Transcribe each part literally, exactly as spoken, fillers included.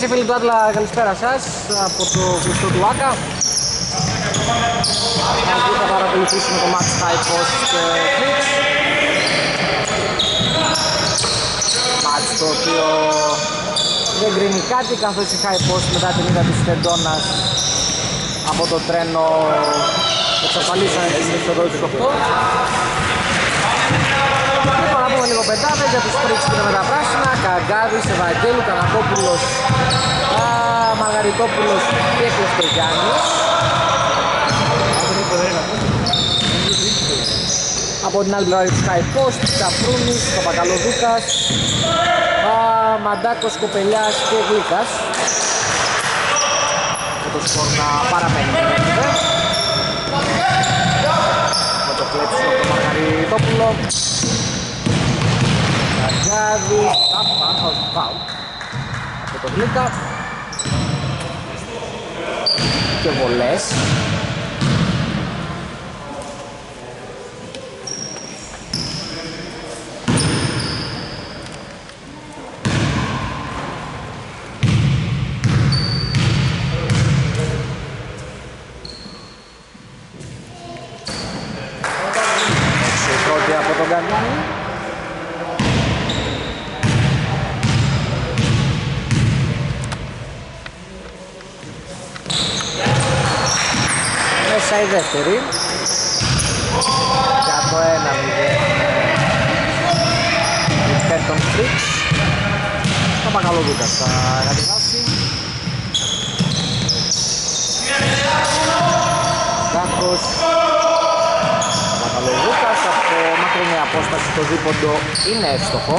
και φίλοι του Άτλα, καλησπέρα σας από το κλειστό του Άκα. Μαζί θα παρακολουθήσουμε το match High Post Flix. Match το οποίο δεν γκρίνει κάτι, καθώς η High Post μετά την ήττα της Φεντώνας από το τρένο εξασφαλίσανε την είσοδο του οκτώ. Λοιπόν, να πούμε λίγο πεντάδες για τους Flix που είναι με τα πράσινα. Καγκάδης, Ευαγγέλου, Κανακόπουλος, Μαργαριτόπουλος και Κλεφτογιάννης. Από την άλλη πλευρά του High Post, Τσαπρούνης, Παπακαλοδούκας, Μαντάκος, Κοπελιάς και Γλύκας. Και το σκορ να παραμένει. Με το κλέψιμο από τον Μαργαριτόπουλο. Καγκάδης, Τάπα, Φάου από τον Γλύκα. Και βολές. Πρώτη από τον Γκανιάννη. Μέσα η δεύτερη για το ένα μηδέν υπέρ των Flix. Το Παπακαλοδούκας θα κατεβάσει. Κάκος, Παπακαλοδούκας από μακρινή απόσταση το δίποντο είναι εύστοχο.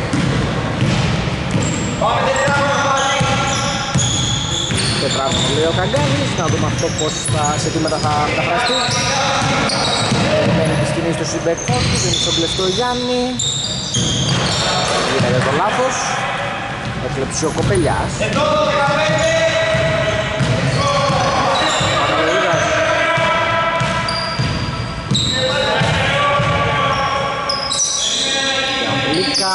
Τετράβος λέει ο Καγκάδης, να δούμε αυτό πως θα, σε τι μετά θα μεταφραστεί. Μένει τη σκηνή στο συμπέκτον του, δίνει στον Κλεφτό Γιάννη. Γίνεται το λάθος. Έκλεψε ο Κοπελιάς. Γιαννλίκα.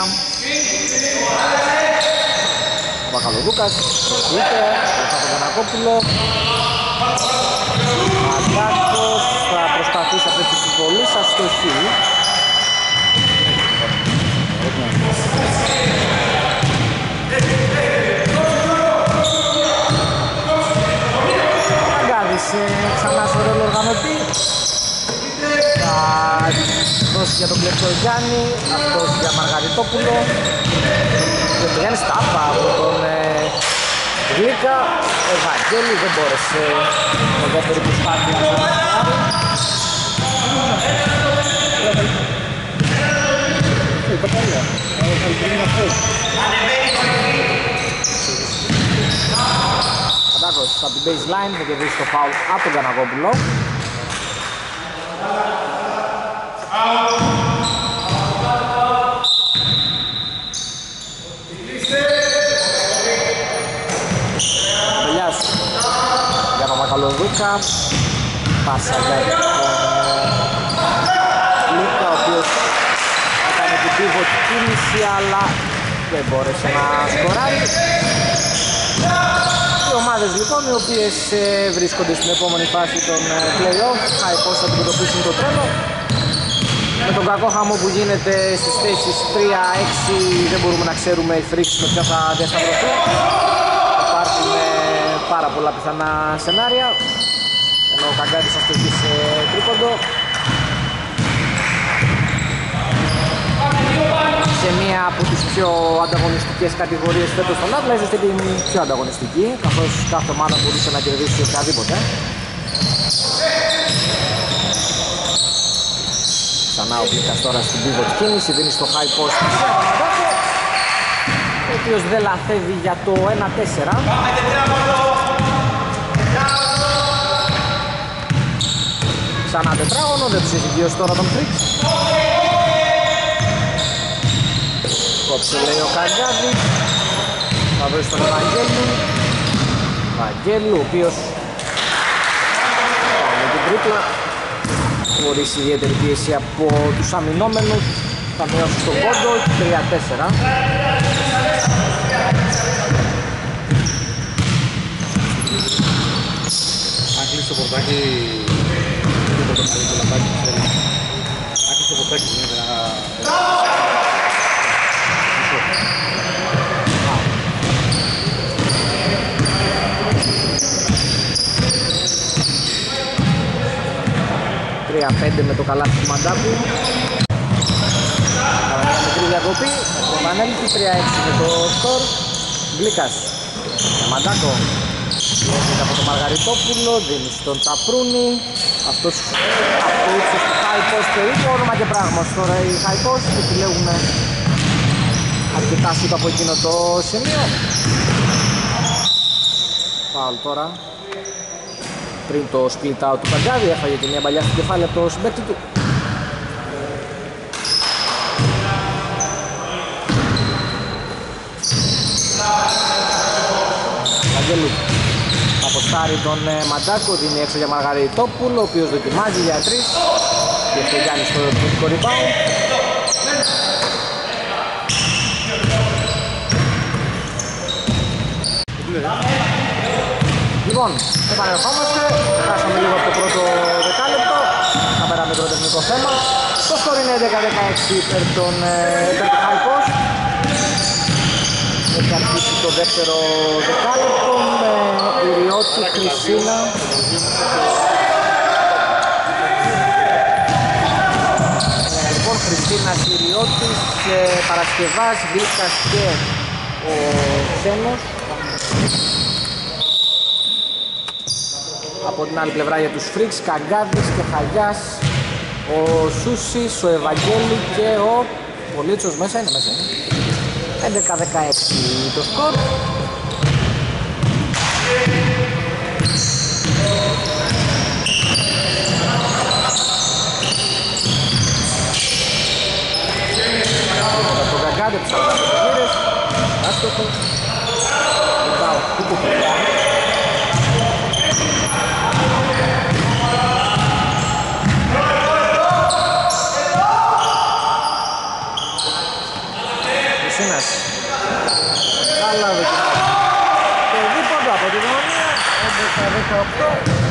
Ο Παπακαλοδούκας, είτε από τον Κανακόπουλο. Μαντάκος θα προσπαθήσει από τη συμβολή σας στο χ. Αγκάδης ξανά στο ρόλο οργανωτή. Θα δώσει για τον Κλεφτό Γιάννη, αυτός για Μαργαριτόπουλο. Και το Γιάννη Στάπα από τον Γλύκα. Ευαγγέλη δεν μπόρεσε με δεύτερη προσπάθεια να πάρει. Αντάκος από την baseline θα κερδίσει το foul από τον Κανακόπουλο. Για Παπακαλοδούκα, πάσα για τον Λούκα, ο οποίος έκανε την pivot κίνηση αλλά δεν μπόρεσε να σκοράρει. Οι ομάδες λοιπόν οι οποίες βρίσκονται στην επόμενη φάση των play-off θα πώς θα αντιμετωπίσουν το τρένο. Με τον κακό χαμό που γίνεται στις θέσεις τρία έξι δεν μπορούμε να ξέρουμε οι Flix με ποια θα διασταυρωθούν. Υπάρχουν πάρα πολλά πιθανά σενάρια, ενώ ο Καγκάδης θα στοχεί σε τρίποντο. Σε μία από τις πιο ανταγωνιστικές κατηγορίες φέτος στον Άτλα, ίσως την πιο ανταγωνιστική, καθώς κάθε ομάδα μπορούσε να κερδίσει οποιαδήποτε. Ξανά ο Γλύκας τώρα στην pivot κίνηση, δίνει στο high post ο οποίος δεν λαθεύει για το ένα τέσσερα. Ξανά τετράγωνο, δεν τους έχει βγει τώρα τον Flix. Κόψε λέει ο Καγκάδης. Θα δώσει τον Ευαγγέλου. Ευαγγέλου, ο οποίος με την τρίπλα χωρίς ιδιαίτερη πίεση από τους αμυνόμενους. Θα μειώσει στον πόντο, τρία τέσσερα. στο πορτάκι το πορτοκαλί το λαμπάκι ξέρει. Άκουσε το πορτάκι μου είναι να... τρία πέντε με το καλάθι του Μαντάκου. Άρα μια μικρή διακοπή, επανέλθει τρία έξι με το σκορ. Γλίκας, Μαντάκο, έρχεται από το Μαργαριτόπουλο, δίνει στον Ταπρούνι. Αυτός από ύψος του high post περίπου, όνομα και πράγμα. Τώρα οι high post επιλέγουν αρκετά σούτ από εκείνο το σημείο. Φάουλ τώρα. Πριν το split out του Παγκάδη έφαγε και μια παλιά στο κεφάλι από το συμπαίκτη του. Βαγγέλου αποστάρει τον Μαντάκο, δίνει έξω για Μαργαριτόπουλο, ο οποίος δοκιμάζει για τρεις και αυτό κάνει στο επιθετικό rebound. Λοιπόν, επανερχόμαστε, χάσαμε λίγο από το πρώτο δεκάλεπτο, θα πέραμε το τεχνικό θέμα. Το σκορ είναι έντεκα δεκαέξι υπέρ των high post. Έχει αρχίσει το δεύτερο δεκάλεπτο με Ιριώτη, Χρυσίνα. Λοιπόν, Χρυσίνα, Ιριώτης, Παρασκευάς, Γλίκας και ο Ξένος. Από την άλλη πλευρά για τους Φρίξ, Καγκάδης και Χαγιάς, ο Σούσης, ο Ευαγγέλη και ο Πολίτσος μέσα είναι, μέσα είναι. έντεκα δεκαέξι το σκορ. Από τον Καγκάδη που σαλτά το πενήρες, άστοχο. Λιτάω, κούκου παιδιά. Καλά δοκιμάζει. Και δίποντα από την γωνία, έντεκα δεκαοκτώ.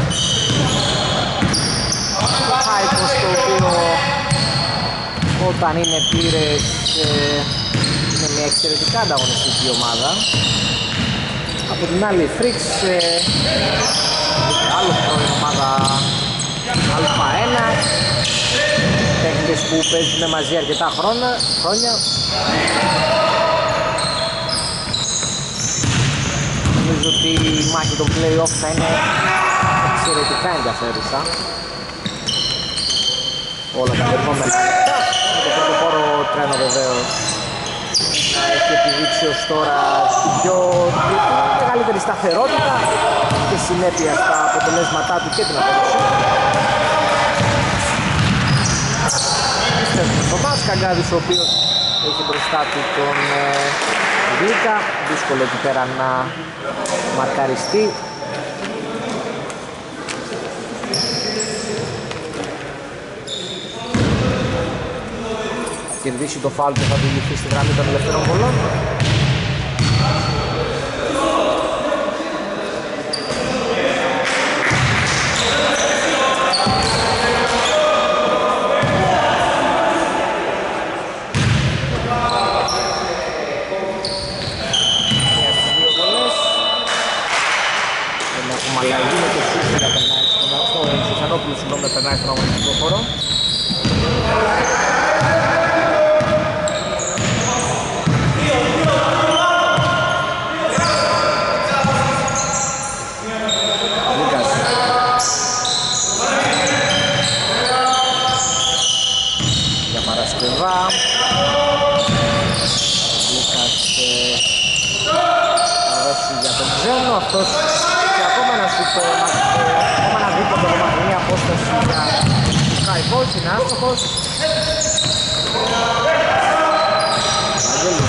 Το Χάικος το οποίο όταν είναι πλήρες ε, είναι μια εξαιρετικά ανταγωνιστική ομάδα. Από την άλλη η Φρίξ, ε, άλλο πρώην ομάδα Α1. Παίκτες που παίζουν μαζί αρκετά χρόνια. χρόνια. Νομίζω ότι η μάχη των play-off θα είναι εξαιρετικά ενδιαφέρουσα. Όλα τα επόμενα λεπτά. Με το πρωτοπόρο τρένο βεβαίως έχει επιδείξει ως τώρα στην πιο μεγαλύτερη σταθερότητα και συνέπεια στα αποτελέσματά του και την απόδοση. Πιστεύουμε στο μπας, Καγκάδης ο οποίος έχει μπροστά του τον Γλίκα, δύσκολο εκεί πέρα να μαρκαριστεί. Θα κερδίσει το φάουλ και θα οδηγηθεί στη γραμμή των ελευθερών βολών. Συγγνώμη, περνάει στον αγωνιστικό χώρο. Λούκας. Για Παρασκευά. Λούκας θα δώσει για τον Ξένο. Αυτός και ακόμα ένα σουτ, ακόμα ένα δίπλο από μακρινή απόσταση για Σκάιπος, είναι άστοχος. Βαγγέλου.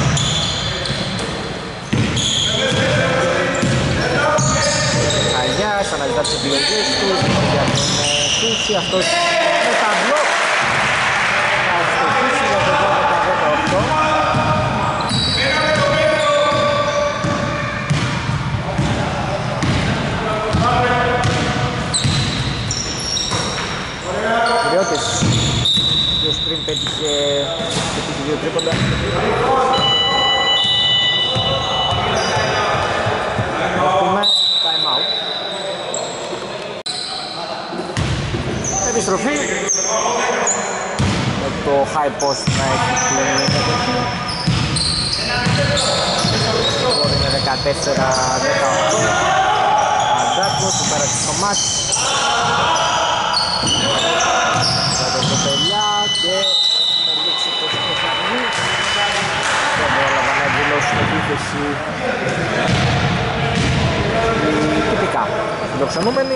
Αγιάς αναζητά τις επιλογές του για τον Σούση, αυτός με ταμπλό θα αστοχίσει για το δώδεκα δεκαοκτώ. δύο τρίποντα. Έχουμε time out. Επιστροφή με το high post να έχει την κατοχή. Μπορεί είναι δεκατέσσερα δεκαοκτώ. Αντάκος, του πέρασε στο μάτς. Για τον Κοπελιά και έχουμε λήξει το σκοσαρνί. Δεν πρόλαβα να εκδηλώσουν επίθεση τυπικά φιλοξενούμενοι.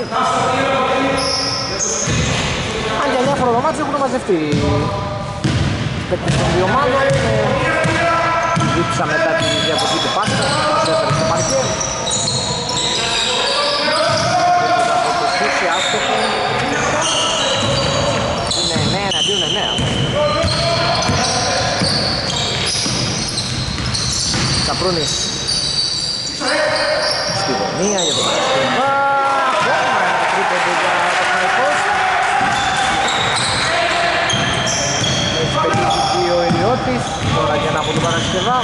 Αν για μια φορά μάτς έχουν μαζευτεί οι παίκτες των δύο ομάδων. Δείξα μετά τη διαδοχή του Πάστα, μας έφερε στο παρκέ. Από το Σούσι άστοχο. Είναι εννέα εναντίον εννέα. Τσαπρούνης στη γωνία για τον Παρασκευά. Ακόμα ένα τρίποντο για το Χαϊπός. Έχει πετύχει δύο ο Ηλιώτης. Τώρα και ένα από τον Παρασκευά.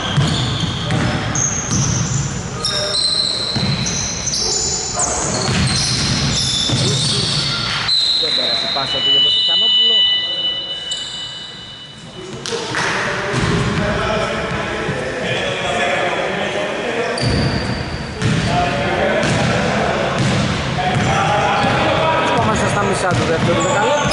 Δεν πέρασε η πάσα του για τον Σοφιανόπουλο. Βρισκόμαστε στα μισά του δεύτερου δεκαλέπτου.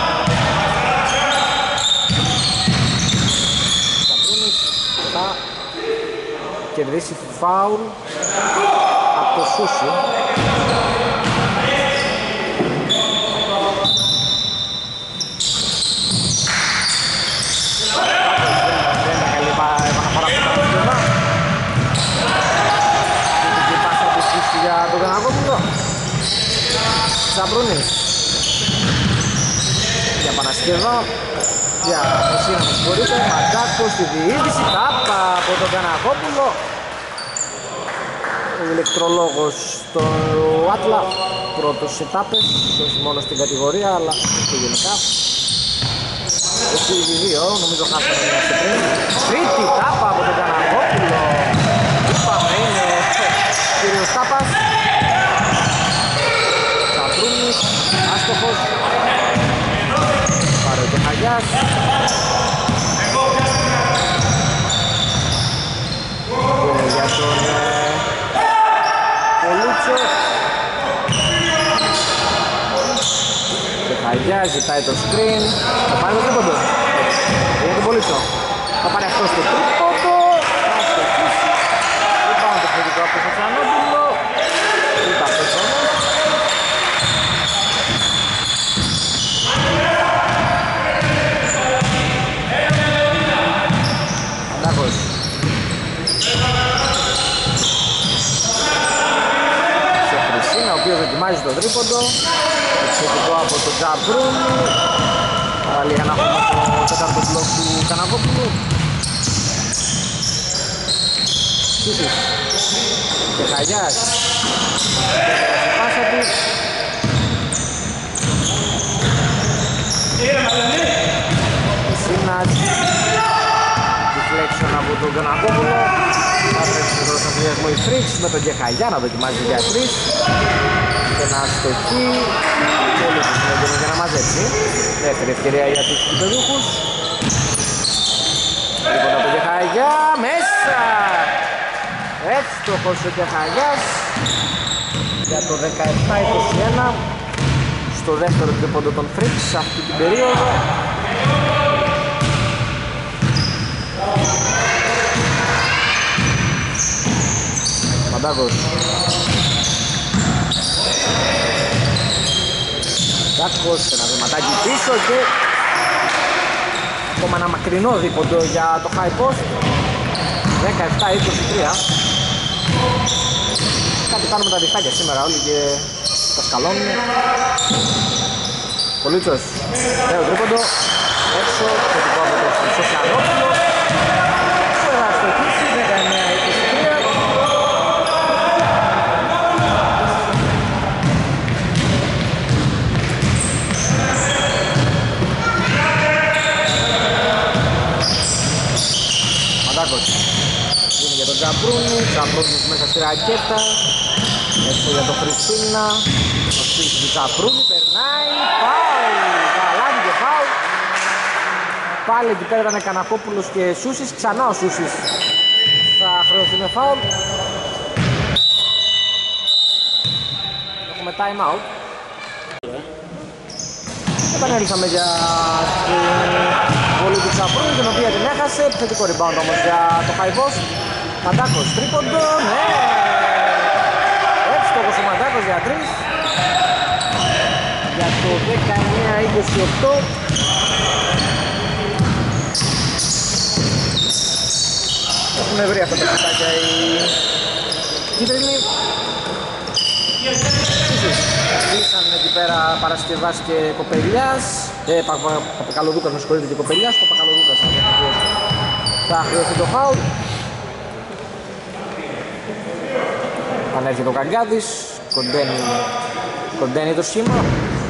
Σαπρούνης θα κερδίσει φάουλ από το Σούσι. Σαμπρούνης για Πανασκευά, για εσύ να με συγχωρείτε, Μαντάκος στη διείδηση, τάπα από τον Κανακόπουλο. Ο ηλεκτρολόγος στο Άτλα, πρώτος σε τάπες, όχι μόνο στην κατηγορία αλλά και γενικά. Έχει ήδη δύο, νομίζω χάσαμε μια σε πριν. Τρίτη τάπα από τον Κανακόπουλο, είπαμε είναι κύριος τάπας. Άστοχος. Πάρε ο Κεχαγιάς. Για τον Πολούτσο. Κεχαγιάς ζητάει το screen. Θα πάρει το τρίποντο. Για τον Πολούτσο. Θα πάρει αυτό στο τρίποντο. Θα στοχίσει. Δεν πάμε το θετικό από το Σοφιανόπουλο. Είπα αυτός όμως. Σε Χρυσίνα, ο οποίος δοκιμάζει το τρίποντο. Εξαιρετικό από τον Τζαμπρούνι. Πάλι για να έχουμε το τέταρτο μπλοκ του Καναβόπουλου. Σίσης και Χαγιάς. Και πάσα του. Χρυσίνας. Deflection από τον Καναβόπουλο. Θα τρέψει τον προσανθιασμό η Φρίξ με τον Κεχαγιά να δοκιμάζει για τρεις. Και να αστοχεί. Πολύ σημαντικό για να μαζέψει. Δεύτερη ευκαιρία για τους κυπεδούχους. Λοιπόν από τον Κεχαγιά μέσα. Εύστοχος ο Κεχαγιάς για το δεκαεπτά είκοσι ένα στο δεύτερο τρίποντο των Φρίξ σε αυτή την περίοδο. Μαντάκος. Μαντάκος, ένα βηματάκι πίσω και ακόμα ένα μακρινό δίποντο για το high post. δεκαεπτά είκοσι τρία. Κάτι κάνουμε τα διχτάκια σήμερα όλοι και τα σκαλώνουν. Πολίτσος, νέο τρίποντο. Έξω, θετικό από το Σοφιανόπουλο. Θα στοχίσει, δεκαεννέα είκοσι τρία. στη ρακέτα. Έτσι για το Χριστίνα. Ο Στήλης του Τσαπρούνη περνάει. Φάουλ! Καλάδι και φάουλ. Πάλι εκεί πέρα ήταν Κανακόπουλος και Σούσης. Ξανά ο Σούσης θα χρεωθεί με φάουλ. Έχουμε time out. Επανέλθαμε για την βολή του Τσαπρούνη, την οποία την έχασε. Επιθετικό rebound όμως για το high post. Μαντάκος τρίποντο, ναι! Εύστοχος ο Μαντάκος για τρεις. Για το δεκαεννέα είκοσι οκτώ. Έχουμε βρει αυτά τα φυτάκια οι κίτρινοι. Κλείσαν εκεί πέρα Παρασκευάς και Κοπελιάς. Ε, Παπακαλοδούκας, με συγχωρείτε, και Κοπελιάς. Παπακαλοδούκας θα χρειωθεί το φάουλ. Πανέρχεται ο Καγκάδης, κοντένει, κοντένει το σχήμα.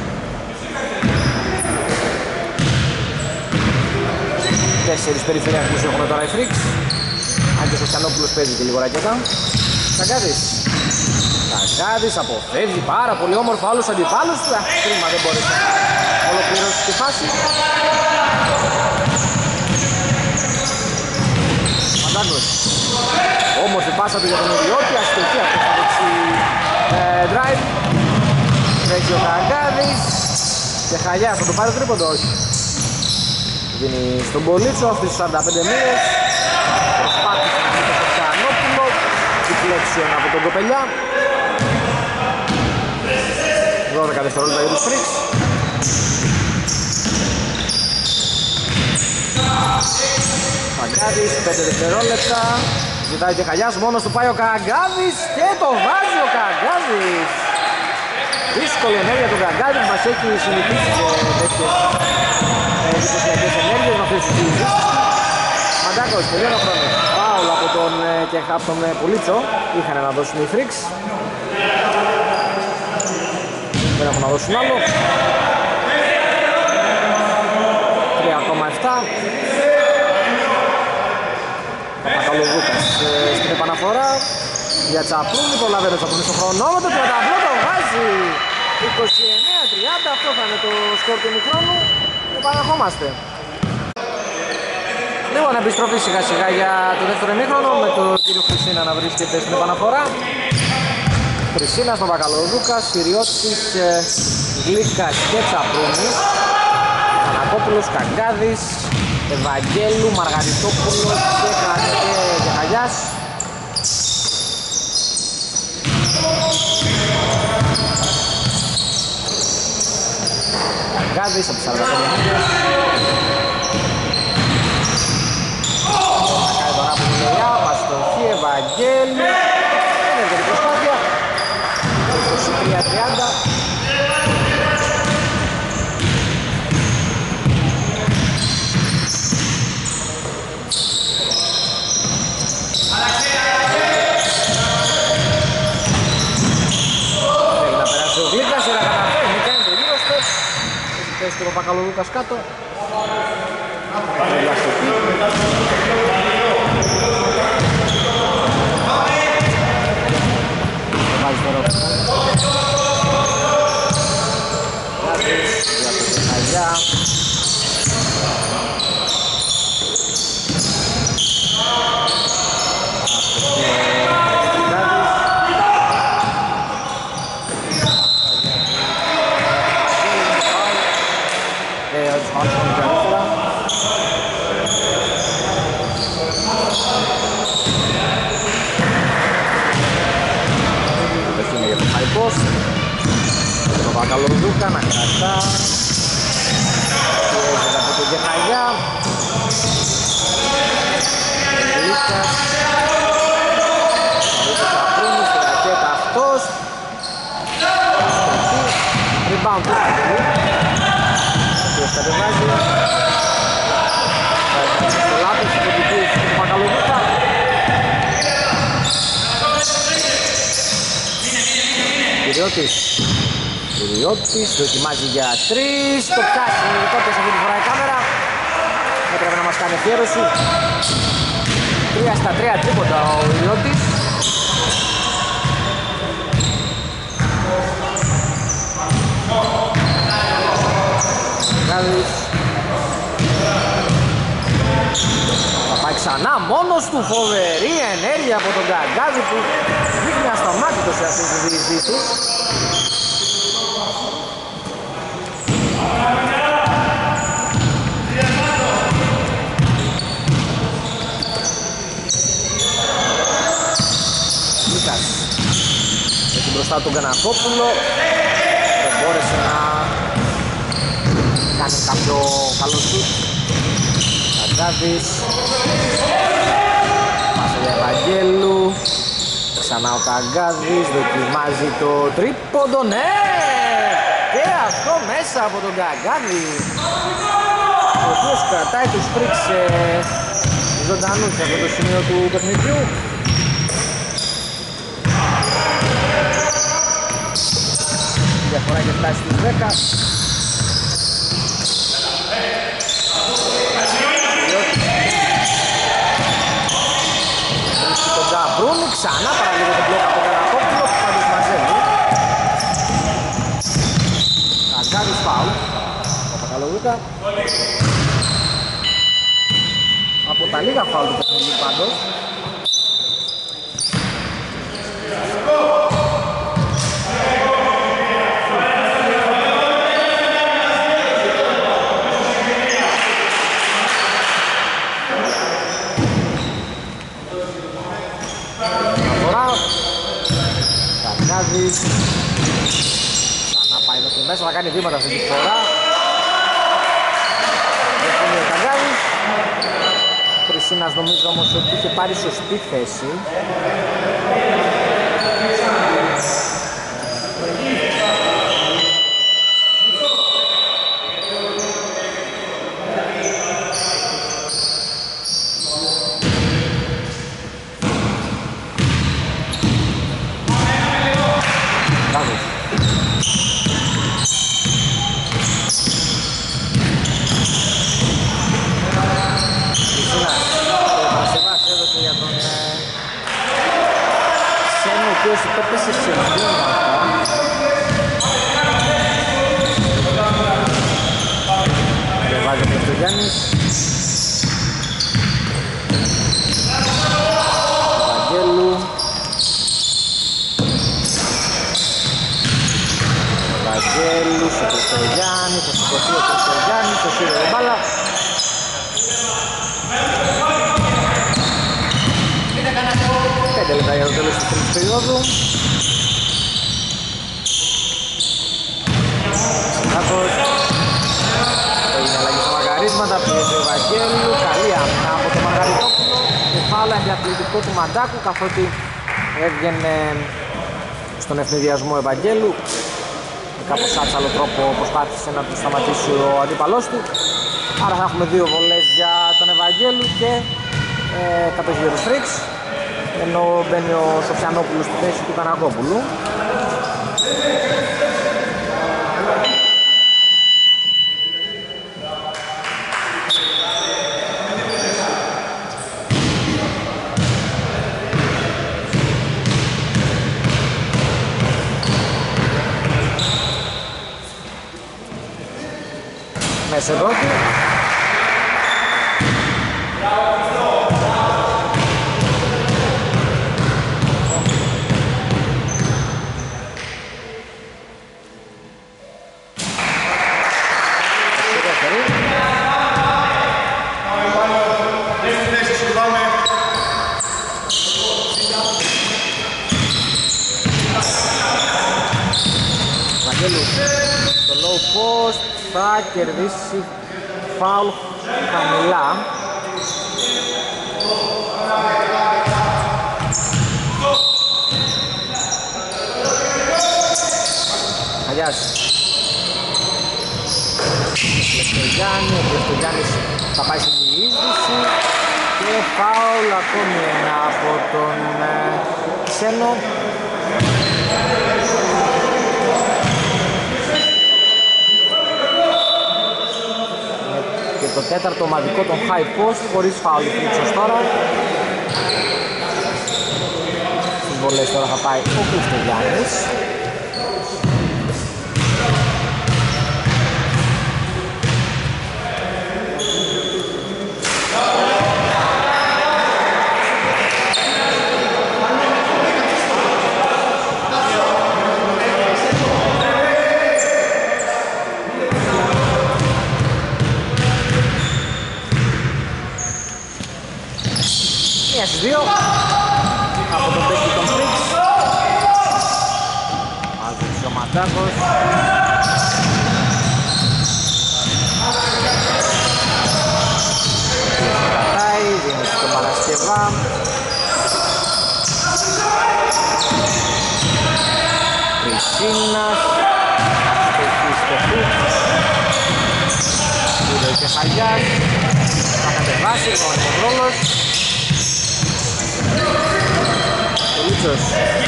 Τέσσερις περιφερειακούς έχουμε τώρα οι Freaks. Αν και ο Σιανόπουλος παίζει και λίγο ρακέτα. Καγκάδης. Καγκάδης αποφεύγει πάρα πολύ όμορφα όλους τους αντιπάλους του. Αχ, κρίμα, δεν μπόρεσε να ολοκληρώσει τη φάση. Μαντάκος. Όμορφη πάσα του για τον Ιδιώτη, αστοχή αυτό στο δεξί ε, drive. Τρέχει ο Καγκάδης και Χαλιάς θα το πάρει τρίποντο, όχι. Δίνει στον Πολίτσο αυτές τις σαράντα πέντε μοίρες. Προσπάθησε να δει το Ξανόπουλο. Deflection από τον Κοπελιά. δώδεκα δευτερόλεπτα για τους Freaks. Καγκάδης, πέντε δευτερόλεπτα. Ζητάει και Χαλιάς, μόνος του πάει ο Καγκάδης και το βάζει ο Καγκάδης. Δύσκολη ενέργεια του Καγκάδη που μας έχει συνηθίσει σε τέτοιες εντυπωσιακές ενέργειες με αυτές τις κινήσεις. Μαντάκος, τελειώνει ο χρόνος. Φάουλ από τον, και από τον Πολίτσο. Είχαν να δώσουν οι Freaks. Δεν έχουν να δώσουν άλλο. τρία κόμμα επτά. Παπακαλοδούκας στην επαναφορά για Τσαπρούνη, προλαβαίνει ο Τσαπρούνης στο χρονόμετρο και μετά απλό το βάζει είκοσι εννέα τριάντα. Αυτό θα είναι το σκορ του ημιχρόνου και επαναρχόμαστε. Λοιπόν, επιστροφή σιγά σιγά για το δεύτερο ημίχρονο με τον κύριο Χρυσίνα να βρίσκεται στην επαναφορά. Χρυσίνας, Παπακαλοδούκας, Συριώτης, Γλύκας και Τσαπρούνης, Κανακόπουλος, Καγκάδης, Ευαγγέλου, Μαργαριτόπουλος και, και, και Χαλιάς. Καγκάδης από τις σαράντα πέντε μήνες. Θα κάνει τον άπλο του Λειά, Παστοχή, Ευαγγέλου. Είναι ευκαιρή προσπάθεια. είκοσι τρία τριάντα. Πες τον Παπακαλοδούκας κάτω. Βάζει τώρα ο για τον Χαλιά. Το Παπακαλοδούκα να κρατά. Πιέζεται από τον Γεχαγιά. Λίκας. Μαρίτος Τσαπρούνης στη ρακέτα αυτός. Rebound του Αγγελού. Ο οποίος κατεβάζει. Στο λάθος του Παπακαλοδούκα. Κυριώτης. Κυριώτης δοκιμάζει για τρεις. Το πιάσει τότε αυτή τη φορά η κάμερα. Έπρεπε να μας κάνει αφιέρωση. τρία στα τρία τρίποτα ο Κυριώτης. Καγκάδης. Θα πάει ξανά μόνος του, φοβερή ενέργεια από τον Καγκάδη που δείχνει ασταμάτητος σε αυτές τις διεισδύσεις. Λίκας έχει μπροστά τον Κανακόπουλο, δεν μπόρεσε να κάνει κάποιο καλό σουτ. Καγκάδης, πάσα για Ευαγγέλου, ξανά ο Καγκάδης, δοκιμάζει το τρίποντο, ναι! Και αυτό μέσα από τον Καγκάδη, ο οποίος κρατάει τους Φρικς ζωντανούς σε αυτό το σημείο του παιχνιδιού. Διαφορά και φτάσει στις δέκα. Βρίσκει τον Γκαμπρούνι, ξανά παραλίγο τον μπλοκ από τον Κανακόπουλο που πάντως μαζεύει. Καγκάδης φάουλ ο Παπακαλοδούκα. Από τα λίγα φάουλ του παιχνιδιού πάντως. Καγκάδης ξανά πάει μέχρι μέσα, θα κάνει βήματα αυτή τη φορά. Έχει ο Καγκάδης. Χρυσίνας νομίζω όμως ότι είχε πάρει σωστή θέση. Πέπεσε σε βήματα. Δεν βάζει ο Πλευτογιάννης. Ευαγγέλου. Ευαγγέλου στο Πλευτογιάννη. Θα σηκωθεί ο Πλευτογιάννης. Το σύρω την μπάλα. Πέντε λεπτά για το τέλος της τρίτης περίοδου. Συνάδος έγινε αλλαγή στα μαργαρίσματα, πιέζει ο Ευαγγέλου, καλή άμυνα από το Μαργαριτόπουλο. Κεφάλα εμπλατλητικό του Μαντάκου, καθότι έβγαινε στον ευνηδιασμό Ευαγγέλου. Με κάπως άτσαλο τρόπο προσπάθησε να του σταματήσει ο αντίπαλός του. Άρα θα έχουμε δύο βολές για τον Ευαγγέλου και ε, κατοχή για τους Φρικς, ενώ μπαίνει ο Σοφιανόπουλος στη θέση του Κανακόπουλου. Μέσα πρώτη. Το low post θα κερδίσει φάουλ χαμηλά. Αγιάς Πλευτογιάννη, ο Πλευτογιάννης θα πάει στη διείσδυση και φάουλ ακόμη ένα από τον ε, ξένο. Και το τέταρτο ομαδικό των high post χωρίς φάουλ Φρίτσος τώρα. Στις βολές τώρα θα πάει ο Πλευτογιάννης. μία στις δύο από τον παίκτη των Freaks. Μάζεψε ο Μαντάκος. Κατάει, δίνει στον Παρασκευά. Κρισίνας αστοχή στο φουτ. Πήρε και Χαγιάς. Θα κατεβάσει ο Νευρόλος. Ο Λίτσος.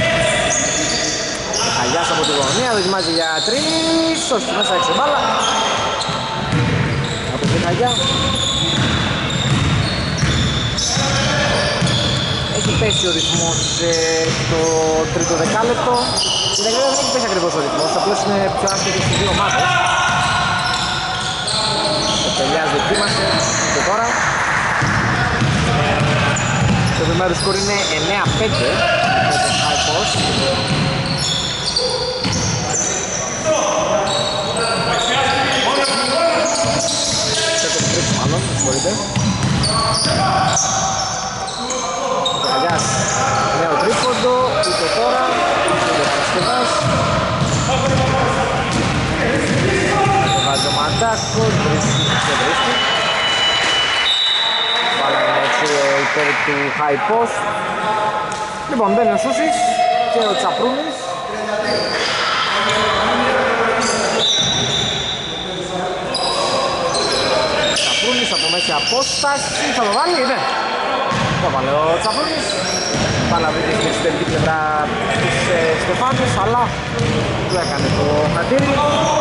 Χαγιάς από τη γωνία, δοκιμάζει για τρεις. Όχι, μέσα έξω μπάλα. Από τη Χαγιά. Έχει πέσει ο ρυθμός ε, το τρίτο δεκάλεπτο. Στην Ελλάδα δεν έχει πέσει ακριβώς ο ρυθμός, απλώς είναι πιο άσχετος στις δύο ομάδες. Ο Πελιάς δοκίμασε και τώρα. Το επιμέρους σκορ είναι εννέα πέντε με το high post. Τέτοιο τρίξ μάλλον, συγχωρείτε. Καγιάς, νέο τρίποντο, ούτε τώρα, ούτε Παρασκευάς. Βάζει ο Μαντάκος, βρίσκει και βρίσκει. Βάλανε έτσι υπέρ του high post. Λοιπόν, μπαίνει ο Σούσης και ο Τσαπρούνης. Τσαπρούνης από μέση απόσταση, θα το βάλει, ναι. Το βάλε ο Τσαπρούνης. Πάλα βρήκε στην εξωτερική πλευρά της ε, Στεφάνης, αλλά του έκανε το χατήρι.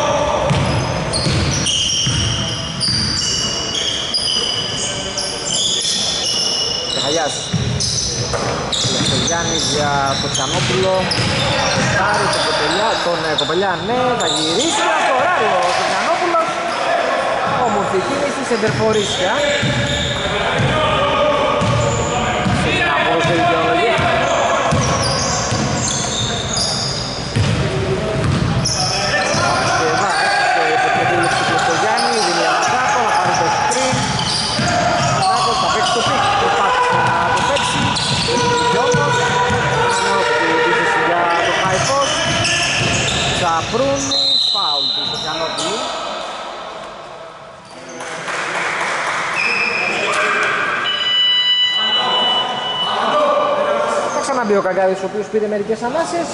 Κεχαγιάς. Λευτογιάννης για το Τσανόπουλο. Αποστάρει τον Κοπελιά, τον ε, Κοπελιά, ναι, θα γυρίσει. Στο ωράριο ο Τσανόπουλος. Όμορφη κίνηση, σεντερφορίσια. Τσαπρούνης, φάουλ του Σοκιανόπουλου. Θα ξαναμπεί ο Καγκάρης, ο οποίος πήρε μερικές ανάσες.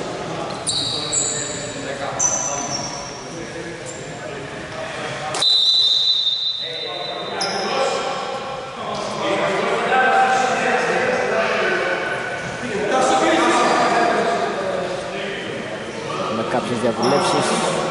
Κάποιες διαβουλεύσεις.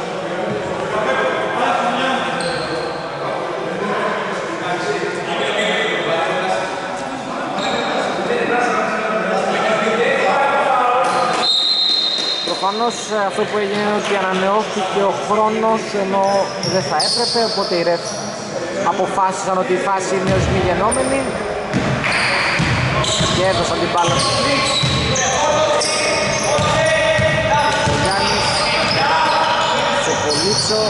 Προφανώς αυτό που έγινε είναι ότι ανανεώθηκε ο χρόνος ενώ δεν θα έπρεπε, οπότε οι ρεφ αποφάσισαν ότι η φάση είναι ως μη γενόμενη και έδωσαν την μπάλα στους Freaks. Πολίτσο.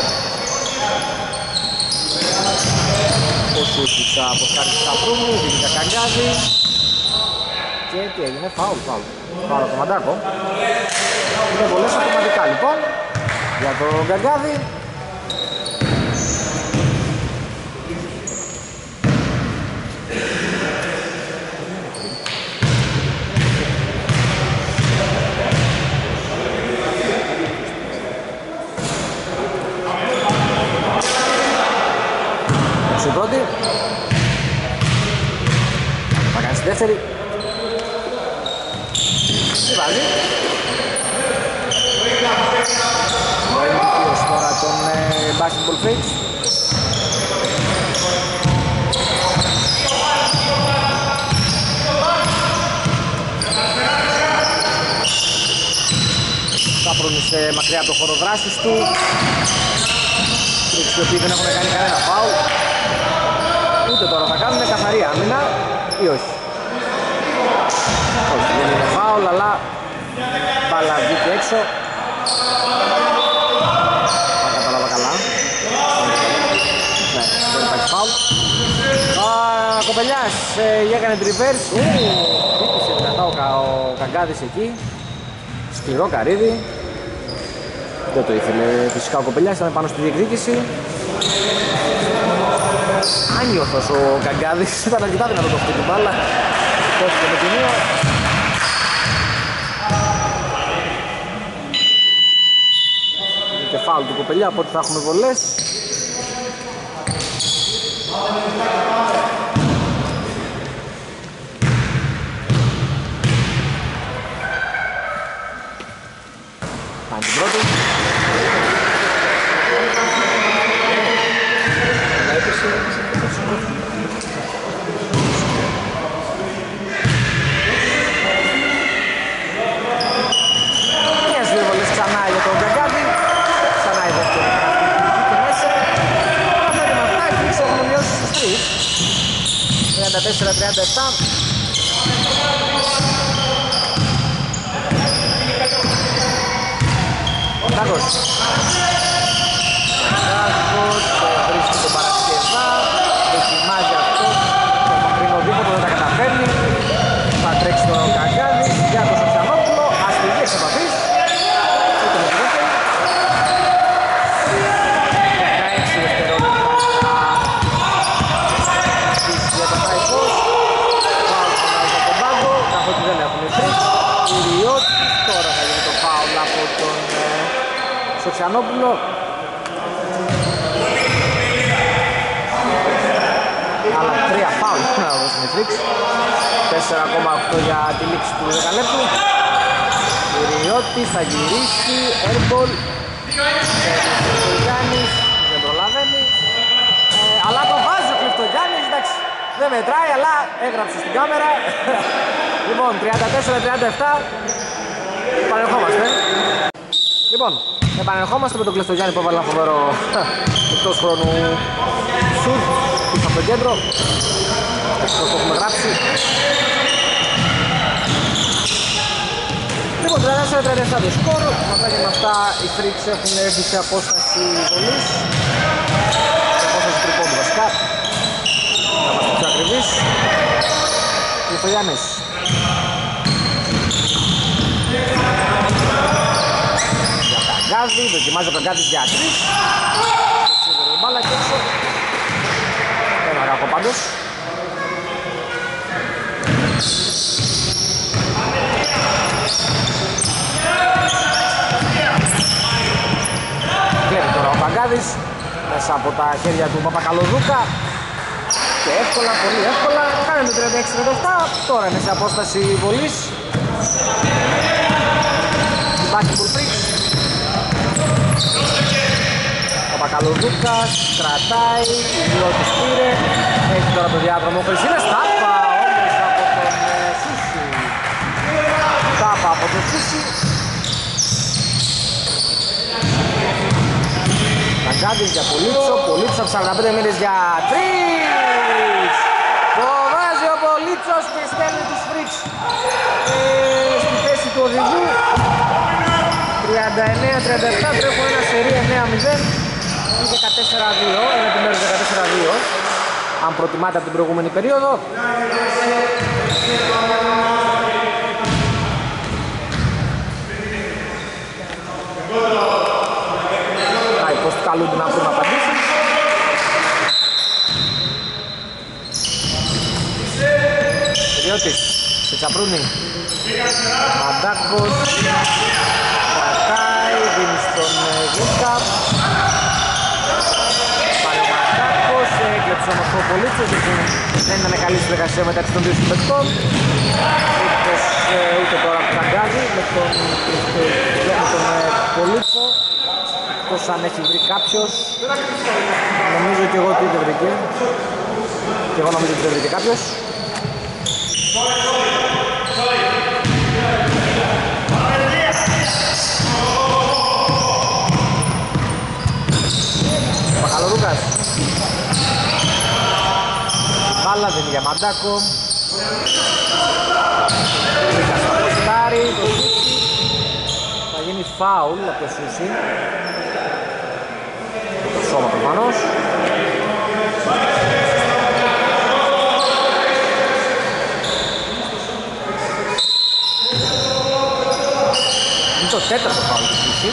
Ο Σούτσιτς αποστάρει του Σαπρούνου, δίνει τα Καγκάζη. Και τι έγινε, φάουλ, φάουλ. Φάουλ το Μαντάκο. Είναι πολλές αυτοματικά λοιπόν για τον Καγκάδη. Στην πρώτη θα κάνει στη δεύτερη. Τι βάζει. Ο εμ βι πι τώρα των ε, Basketball Freaks. Τσαπρούνης μακριά από το χώρο δράσης του. Freaks οι οποίοι δεν έχουν κάνει κανένα φάουλ. Ούτε τώρα θα κάνουν καθαρή άμυνα ή όχι. Όχι, δεν είναι φάουλ, αλλά μπάλα βγήκε έξω. Αν κατάλαβα καλά. Ναι, δεν υπάρχει φάουλ. Α, Κοπελιάς. Καπελιάς ε, έκανε τριβέρς. Χτύπησε δυνατά ο, Κα, ο Καγκάδης εκεί. Σκληρό καρύδι. Δεν το ήθελε φυσικά ο Κοπελιάς, ήταν πάνω στη διεκδίκηση. Άνιωθος ο Καγκάδης, ήταν αρκετά δυνατό το χτύπημα, αλλά τόθηκε με τιμίο. Είναι και φάουλ του Κοπελιά, οπότε θα έχουμε βολές. Κάνει την πρώτη. Μιας δύο βολές ξανά για τον Καγκάδη. Ξανά η δεύτερη και μέσα. Αυτά και με αυτά οι Φρίξ έχουν μειώσει στους τρεις. τριάντα τέσσερα τριάντα επτά. Ο Τάκος. Τάκος βρίσκει τον Παρασκευά. Δοκιμάζει αυτό. Το μακρινό δίποτο δεν τα καταφέρνει. Θα τρέξει τον Καγκάδη. Για τον Σοξιανόπουλο. Αστηγίες επαφής. Ούτε με τη δεύτερη. δεκαέξι δευτερόλεπτα. Για τον Φάιφος. Φάουλ από τον πάγκο. Καθότι δεν έχουν Φρίξ. Κυριώτης. Τώρα θα γίνει το φάουλ από τον Σοξιανόπουλο. Άλλα τρία φάουλ να δώσουν οι Φρίξ. τέσσερα κόμμα οκτώ για τη λήξη του δεκαλέπτου. Κυριώτης θα γυρίσει. Airball. Κλειφτογιάννης δεν προλαβαίνει. Ε, αλλά το βάζει ο Κλειφτογιάννης. Εντάξει, δεν μετράει, αλλά έγραψε στην κάμερα. Λοιπόν, τριάντα τέσσερα τριάντα επτά. Παρελχόμαστε. Λοιπόν, επανερχόμαστε με τον Κλειφτογιάννη που έβαλε ένα φοβερό εκτός χρόνου σουτ πίσω από το κέντρο. Εκτός το έχουμε γράψει. Λοιπόν, τριάντα τέσσερα τριάντα επτά το σκορ. Αυτά και με αυτά οι Φρίξ έχουν έρθει σε απόσταση βολής. Σε απόσταση τριπώντου βασικά. Να είμαστε πιο ακριβείς. Κλειφτογιάννης. Καγκάδη, δοκιμάζει ο Καγκάδης για τρεις. Σίγουρα η μπάλα και έξω. Ένα κακό πάντως. Κλέβει τώρα ο Καγκάδης μέσα από τα χέρια του Παπακαλοδούκα. Και εύκολα, πολύ εύκολα. Κάνε το τριάντα έξι τριάντα επτά. Τώρα είναι σε απόσταση βολής. Basketball Freaks. Ο Παπακαλοδούκας κρατάει, η Λιώτης πήρε. Έχει τώρα το διάδρομο ο Χρυσίνας. Τάπα όμως από τον ε, Σούση. Τάπα από τον Σούση. Καγκάδης για Πολίτσο. Πολίτσο από σαράντα πέντε μήνες για τρεις. Το βάζει ο Πολίτσος και στέλνει τους Freaks ε, στη θέση του οδηγού. τριάντα εννέα τριάντα επτά, τρέχουν ένα σερί εννέα μηδέν ή δεκατέσσερα δύο, ένα επιμέρους δεκατέσσερα δύο αν προτιμάτε από την προηγούμενη περίοδο. Άι, πως καλούνται να βρουν απαντήσεις. Κυριώτης, σε Τσαπρούνι, Μαντάκος, κρατάει, δίνει στον Γλίσκα. Παλαιομαντάκος, έκλεψε όμως ο Πολίτσος, δεν ήταν καλή συνεργασία μεταξύ των δύο συμπαικτών. Ούτε τώρα που Καγκάδη με τον, με τον Πολίτσο, εκτός αν έχει βρει κάποιος. Νομίζω και εγώ ότι δεν βρήκε. Και εγώ νομίζω ότι δεν βρήκε κάποιος. Παχαλορούκας. Μπάλα δεν είναι για Μαντάκο. Βρήκα στο ποστάρι, το Σούσι. Θα γίνει φάουλ από το Σούσι. Το σώμα προφανώς. τέταρτο φάουλ του Φύση.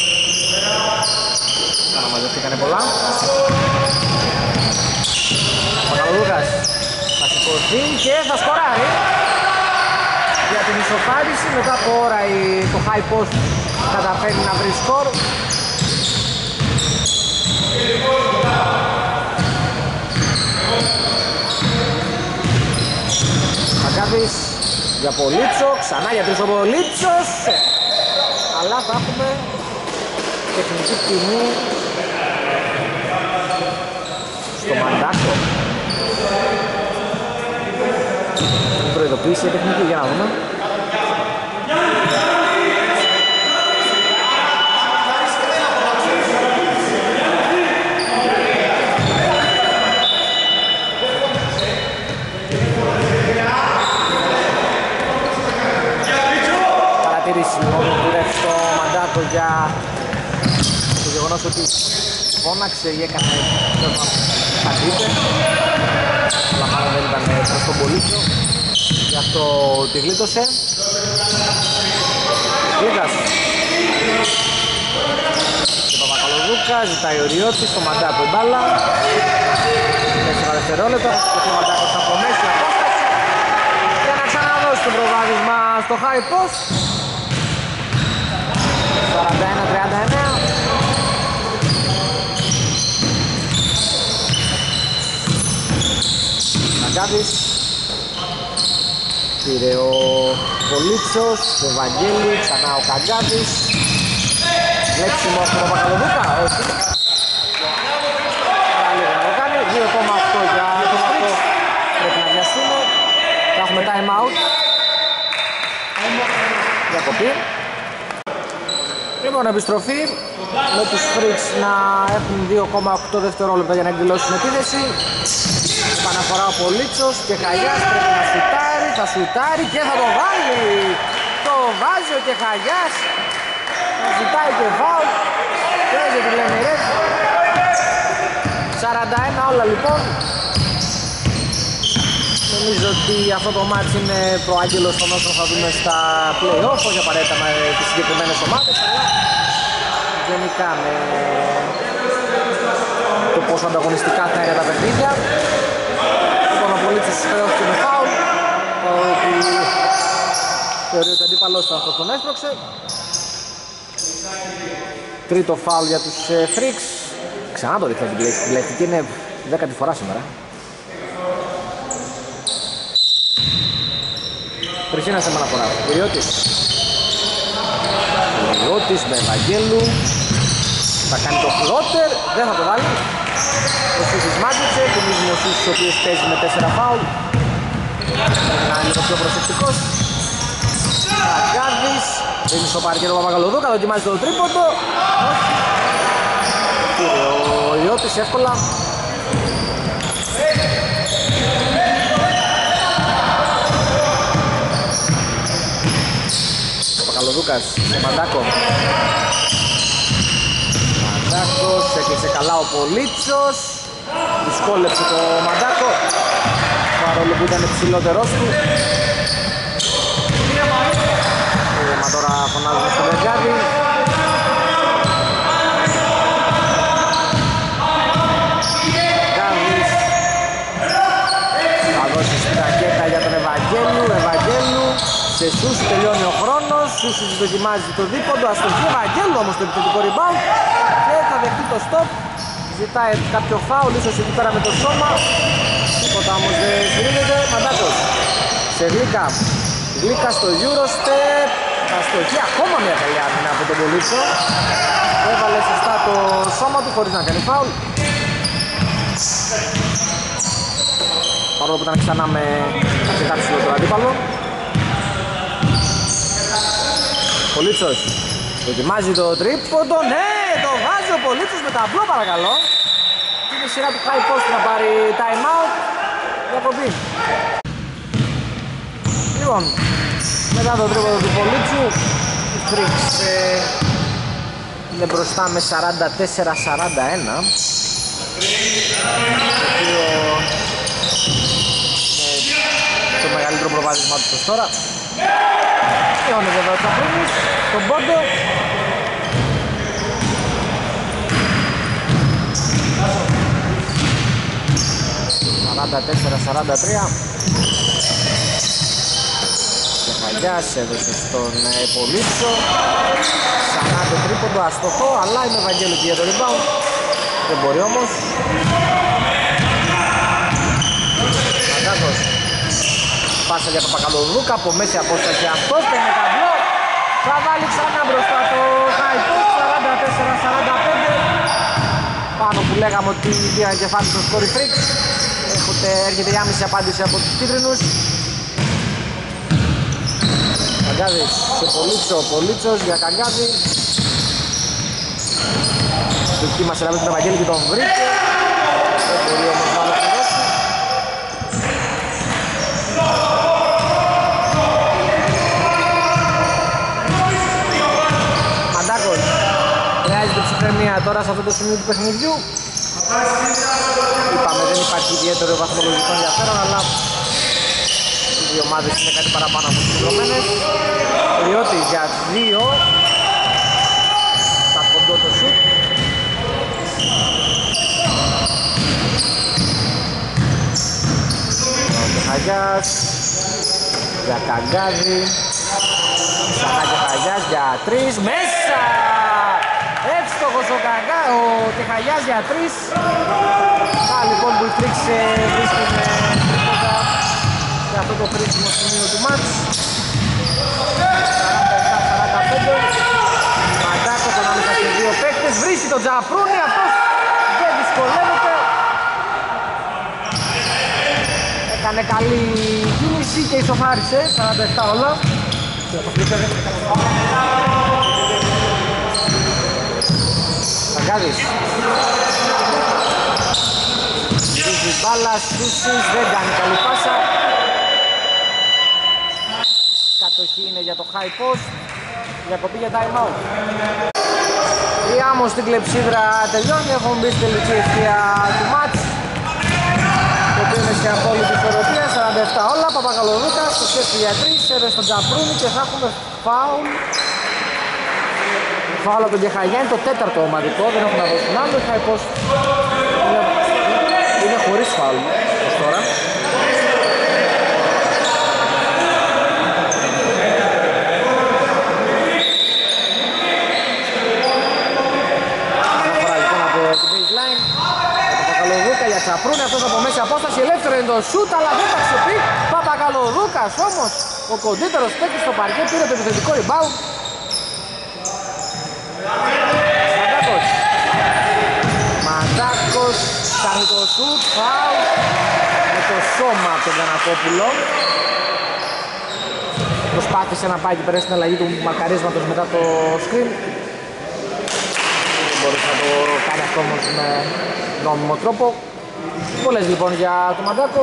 Ξαναμαζευτήκανε πολλά. Ο Καλουδούκας θα σηκωθεί και θα σκοράρει για την ισοφάριση. Μετά από ώρα το high post καταφέρει να βρει σκορ. Μακάβης για Πολίτσο, ξανά για τρεις ο Πολίτσος, αλλά θα έχουμε τεχνική ποινή στο Μαντάκο. Την προειδοποίηση η τεχνική, για να δούμε. Στο Μαντάκο για το γεγονός ότι φώναξε ή έκανε κάτι είπε, αλλά μάλλον δεν ήταν προς τον Πολίτσο, γι' αυτό τη γλίτωσε. Γλίκας και Παπακαλοδούκα, ζητάει ο Ριώτης, στο Μαντάκο η μπάλα, τέσσερα δευτερόλεπτα, θα σηκωθεί ο Μαντάκος από μέση απόσταση για να ξαναδώσει το προβάδισμα στο high post. σαράντα ένα τριάντα εννέα. Αγκάδης. Πήρε ο Πολίτσος, ο Ευαγγέλη, ξανά ο Καγκάδης. Λέξιμο στον Παπακαλοδούκα, όχι. Καλή να το κάνει, δύο κόμμα οκτώ για το αυτό πρέπει να βιαστούμε. Θα έχουμε time out. Διακοπή. Λοιπόν, επιστροφή με τους Freaks να έχουν δύο κόμμα οκτώ δευτερόλεπτα για να εκδηλώσουν επίδεση. Επαναφορά ο Πολίτσος και Χαγιάς πρέπει να σουτάρει, θα σουτάρει και θα το βάλει. Το βάζει ο Κεχαγιάς, ζητάει και φάουλ, παίζει τη Λεμιρέτ. σαράντα ένα όλα λοιπόν. Νομίζω ότι αυτό το μάτς είναι προάγγελος των όσων θα δούμε στα play-off, όχι απαραίτητα με τις συγκεκριμένες ομάδες, αλλά γενικά με το πόσο ανταγωνιστικά θα είναι τα παιχνίδια. Λοιπόν, ο Πολίτσος χρεώθηκε με φάουλ, ότι θεωρεί ότι ο αντίπαλος θα αυτό τον έσπρωξε. Τρίτο φάουλ για τους Freaks. Ξανά το δείχνω την πλέκτη και είναι δέκατη φορά σήμερα. Πρισίνας σε μαναφορά. Κυριώτης. Κυριώτης με Ευαγγέλου. Θα κάνει το φλότερ. Δεν θα το βάλει. Ο Σούσης μάτιξε. Θυμίζουμε ο Σούσης ο οποίος παίζει με τέσσερα φάουλ. Να είναι λίγο πιο προσεκτικός. Αγκάδης. Δίνει στο παρκέτο Παπαγαλοδούκα. Δοκιμάζει το τρίποντο. Ο Ιώτης εύκολα. Παπαγαλοδούκας σε Μαντάκο. Μαντάκος, έκλεισε καλά ο Πολίτσος. Δυσκόλεψε το Μαντάκο, παρόλο που ήταν ψηλότερός του. Μα τώρα φωνάζουμε στο Βεργάδι. Βεργάδης θα δώσει στην τακέτα για τον Ευαγγέλου. Ευαγγέλου σε Σούση, τελειώνει ο χρόνος. Σούση δοκιμάζει το δίποντο, αστοχή. Ευαγγέλου όμως το επιθετικό rebound και θα δεχτεί το stop. Ζητάει κάποιο φάουλ, ίσως εκεί πέρα με το σώμα. Τίποτα όμως δεν συρρύνεται. Μαντάκος σε Γλίκα. Γλίκα στο Eurostep. Αστοχή, ακόμα μια καλή άμυνα από τον Πολίτσο. Έβαλε σωστά το σώμα του χωρίς να κάνει φάουλ. Παρόλο που ήταν ξανά με αρκετά ψηλότερο αντίπαλο. Πολίτσος δοκιμάζει το τρίποντο, ναι, το βάζει ο Πολίτσος με ταμπλό παρακαλώ. Και είναι η σειρά του high post να πάρει time out. Διακοπή. Λοιπόν, μετά το τρίποντο του Πολίτσου, οι Freaks ε, είναι μπροστά με σαράντα τέσσερα σαράντα ένα. Το οποίο είναι το μεγαλύτερο προβάδισμά του ως τώρα. Μειώνει βέβαια ο Τσαπρούνης τον πόντο. σαράντα τέσσερα σαράντα τρία. Και Χαγιάς έδωσε στον Πολύψο. Ξανά τρίποντο αστοχό, αλλά είναι ο Βαγγέλου και για το rebound. Δεν μπορεί όμως. Μαντάκος. Πάσα για τον Παπακαλοδούκα από μέση απόσταση, αυτός παίρνει ταμπλό. Θα βάλει ξανά μπροστά το high post, σαράντα τέσσερα σαράντα πέντε. Πάνω που λέγαμε ότι πήραν κεφάλι στο Scory Freaks. Έρχεται η άμεση απάντηση από τους κίτρινους. Καγκάδης σε Πολύτσο, Πολύτσος για Καγκάδη. Δοκίμασε να βρει τον Ευαγγέλη και τον βρήκε. Δεν μπορεί όμως να ολοκληρώσει. Μαντάκος. Χρειάζεται ψυχραιμία τώρα σε αυτό το σημείο του παιχνιδιού. Είπαμε δεν υπάρχει ιδιαίτερο βαθμολογικό ενδιαφέρον, αλλά οι δύο ομάδες είναι κάτι παραπάνω από τις συμπληρωμένες. Ριώτης για δύο. Θα κοντώ το σουτ. Ο Χαγιάς για Καγκάδη. Ξανά και Χαγιάς για τρεις. Μέσα! Εύστοχος ο Καγκά, ο Τεχαγιάς για τρεις. Να λοιπόν που η Freaks βρίσκουν τρίποτα σε αυτό το κρίσιμο σημείο του μάτς. σαράντα επτά σαράντα πέντε. Μαντάκος ανάμεσα σε δύο παίκτες. Βρίσκει τον Τζαπρούνι, αυτός δεν δυσκολεύεται. Έκανε καλή κίνηση και ισοφάρισε, σαράντα επτά όλα. Καγκάδης. Βρίσκει μπάλα, Σούσης, δεν κάνει καλή πάσα. Κατοχή είναι για το high post. Διακοπή για time out. Η άμμος στην κλεψίδρα τελειώνει, έχουμε μπει στη τελική ευθεία του μάτς. Το οποίο είναι σε απόλυτη ισορροπία, σαράντα επτά όλα. Παπακαλοδούκας, το σκέφτη για τρεις, έδωσε στον Τζαπρούνι και θα έχουμε φάουλ. Φάουλ από τον Κεχαγιά, είναι το τέταρτο ομαδικό, δεν έχουν να δώσουν άλλο. Η high post είναι, είναι χωρίς φάουλ ως τώρα. Για Τσαπρούνι, αυτός από μέση απόσταση, ελεύθερο είναι το σούτ, αλλά δεν θα ξεπεί. Παπακαλοδούκας όμως, ο κοντύτερος παίκτης στο παρκέ, πήρε το επιθετικό rebound. Μαντάκος. Μαντάκος, κάνει το σούτ, φάουλ. Με το σώμα από τον Γιαννακόπουλο. Προσπάθησε να πάει και πέρα στην αλλαγή του μαρκαρίσματος μετά το screen. Δεν μπορούσε να το κάνει αυτό όμως με νόμιμο τρόπο. Πολλές λοιπόν για το Μαντάκο.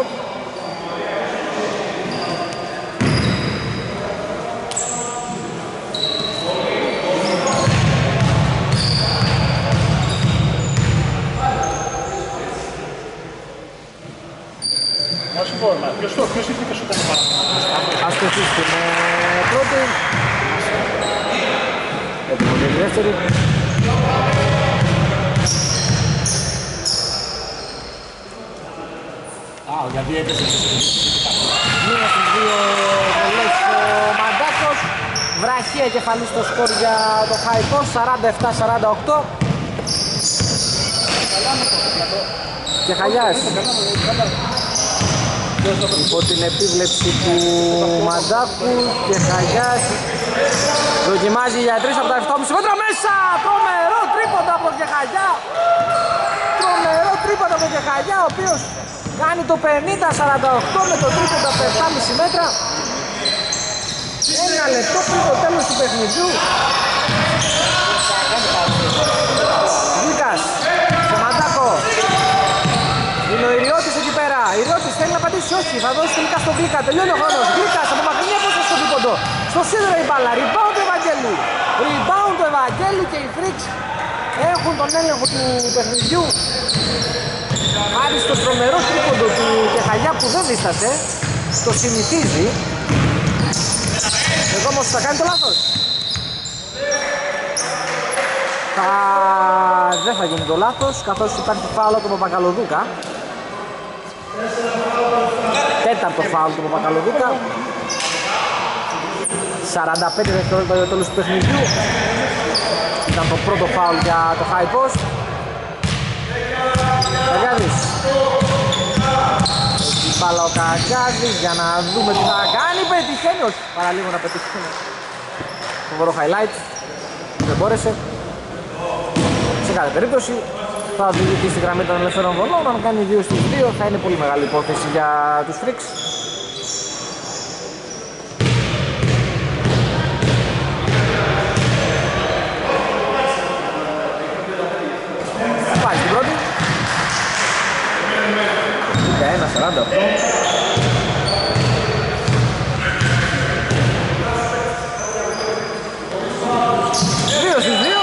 Να σου πω, ποιος το, ποιος ήρθε και σου κάνει πάνω. Ας το αφήσει την πρώτη. Έτοιμο για τη δεύτερη. Γιατί έπαιζε μία στις δύο βολές ο Μαντάκος. Βραχία κεφαλή στο σκορ για το high post, σαράντα επτά σαράντα οκτώ. Και Χαγιάς υπό την επίβλεψη του Μαντάκου και Χαγιάς δοκιμάζει για τρεις από τα επτά κόμμα πέντε μέτρα μέσα. Τρομερό τρίποντα από τον Χαγιά. Τρομερό τρίποντα από τον Χαγιά, ο οποίος κάνει το πενήντα σαράντα οκτώ με το τρίποντα από επτά κόμμα πέντε μέτρα. Ένα λεπτό πριν το τέλος του παιχνιδιού. Βίκας, στο Μαντάκο. Είναι ο Ιριώτης εκεί πέρα. Ιριώτης θέλει να πατήσει, όχι, θα δώσει τελικά στον Γλίκα. Τελειώνει ο χρόνος. Γλίκας από μακρινή απόσταση στο τρίποντο. Στο σίδερο η μπάλα. Rebound του Ευαγγέλου. Rebound του Ευαγγέλου και οι Freaks έχουν τον έλεγχο του παιχνιδιού. Χάρη στο τρομερό τρίποντο του Κεχαγιά που δεν δίστασε. Το συνηθίζει. Εδώ όμως θα κάνει το λάθος. Θα... Δεν θα γίνει το λάθος, καθώς υπάρχει φάουλ του Παπακαλοδούκα. Τέταρτο φάουλ του Παπακαλοδούκα. σαράντα πέντε δευτερόλεπτα για το τέλος του παιχνιδιού. Ήταν το πρώτο φάουλ για το high post. Καγκάδης. Έχει μπάλα ο Καγκάδης για να δούμε τι θα κάνει. Πετυχαίνει, όχι, παραλίγο να πετυχαίνει. Φοβερό highlight. Δεν μπόρεσε. Σε κάθε περίπτωση θα οδηγηθεί στη γραμμή των ελευθερών βολών. Αν κάνει δύο στους δύο θα είναι πολύ μεγάλη υπόθεση για τους Freaks. Πάει στην πρώτη. δεκαένα σαράντα οκτώ. δύο στους δύο.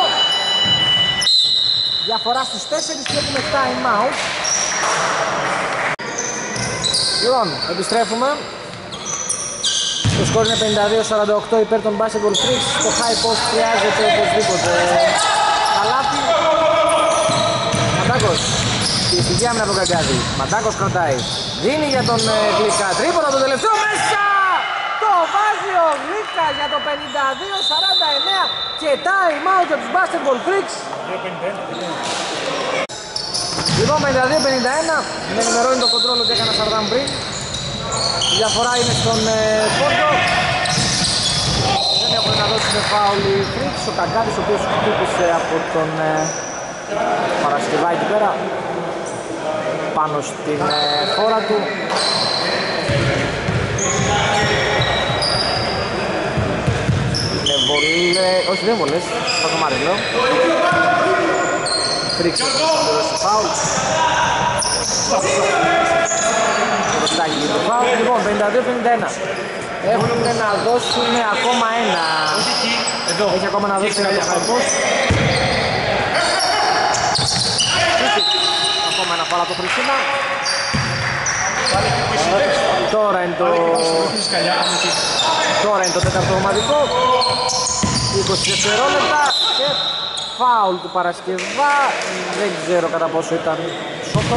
Διαφορά στους τέσσερα και έχουμε time out. Λοιπόν, επιστρέφουμε. Το σκορ είναι πενήντα δύο σαράντα οκτώ υπέρ των Basketball Freaks. Το high post χρειάζεται οπωσδήποτε καλάθι. Μαντάκος. Και στη άμυνα από τον Καγκάδη. Μαντάκος κρατάει. Δίνει για τον Γλίκα. Τρίποντα το τελευταίο μέσα. Το βάζει ο Γλίκα για το πενήντα δύο σαράντα εννέα. Και time out για τους Basketball Freaks. Λοιπόν, πενήντα δύο πενήντα ένα. Με ενημερώνει το κοντρόλ ότι έκανα σαρδάμ πριν. Η διαφορά είναι στον ε, πόντο. Δεν έχουν να δώσουν φάουλ οι Freaks. Ο Καγκάδης ο οποίος χτύπησε από τον ε, Παρασκευά εκεί πέρα πάνω στην ε, χώρα του. Είναι βολές, όχι δεν βολές, θα το μάρει λέω. Freaks έχουν δώσει φάουλ. Το στάκι για το φάουλ. Λοιπόν, πενήντα δύο πενήντα ένα. Έχουν να δώσουν ακόμα ένα. Έχει ακόμα να δώσει ένα το high post. Ακόμα ένα φάουλ από το Χρυσίνα. Τώρα είναι το... Τώρα είναι το τέταρτο ομαδικό. είκοσι δευτερόλεπτα και φάουλ του Παρασκευά. Δεν ξέρω κατά πόσο ήταν σώθον.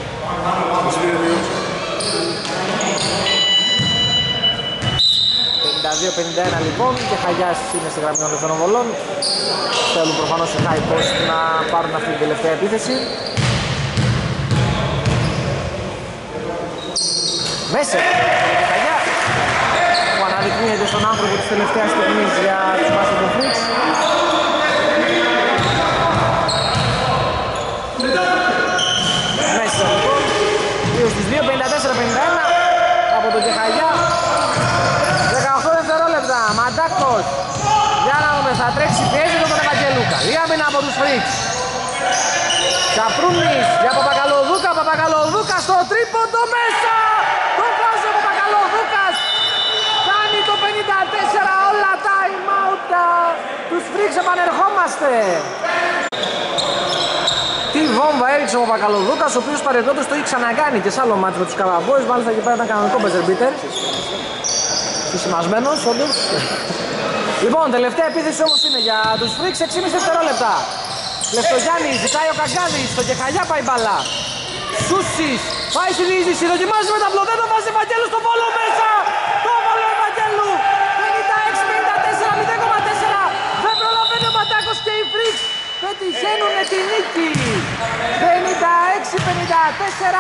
πενήντα δύο πενήντα ένα λοιπόν και Χαγιάς είναι στη γραμμή των ελευθερών βολών. Θέλουν προφανώς οι high post να πάρουν αυτή την τελευταία επίθεση. Μέσα Χαγιά που αναδεικνύεται στον άνθρωπο της τελευταίας στιγμής για τους Basketball Freaks. Μέσα λοιπόν δύο στους δύο, πενήντα τέσσερα πενήντα ένα από τον Κεχαγιά. δεκαοκτώ δευτερόλεπτα, Μαντάκος. Για να δούμε, θα τρέξει πιέζει τον Ευαγγελού. Καλή άμυνα από τους Freaks. Καπρούνης για Παπακαλοδούκα, Παπακαλοδούκα στο τρίποντο μέσα. Το βάζει ο Παπακαλοδούκας. Κάνει το πενήντα τέσσερα, όλα time out. Τους Freaks επανερχόμαστε. Τι βόμβα έριξε ο Παπακαλοδούκας, ο οποίος παρεδόντως το έχει ξανακάνει και σε άλλο μάτι με τους Cowboys. Μάλιστα εκεί πέρα ήταν κανονικό buzzer beater. Συσημασμένος, όντως. Λοιπόν, τελευταία επίθεση όμως είναι για τους Freaks, έξι και μισό δευτερόλεπτα. Λευτογιάννης, ζητάει ο Καγκάδης, στο Κεχαγιά πάει μπαλά. Σούσης, πάει στη διείσδυση, δοκιμάζει με ταμπλό, δεν το βάζει Ευαγγέλου στο βόλο μέσα. Το βόλο Ευαγγέλου, πενήντα έξι πενήντα τέσσερα μηδέν κόμμα τέσσερα. Δεν προλαβαίνει ο Ματάκος και οι Freaks πετυχαίνουν τη νίκη. πενήντα έξι πενήντα τέσσερα.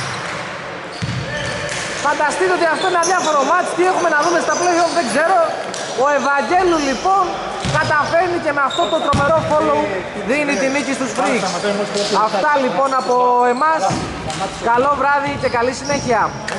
Φανταστείτε ότι αυτό είναι αδιάφορο μάτς, τι έχουμε να δούμε στα play-off δεν ξέρω. Ο Ευαγγέλου λοιπόν καταφέρνει και με αυτό το τρομερό follow δίνει τη νίκη στους Freaks. Αυτά λοιπόν από εμάς, καλό βράδυ και καλή συνέχεια.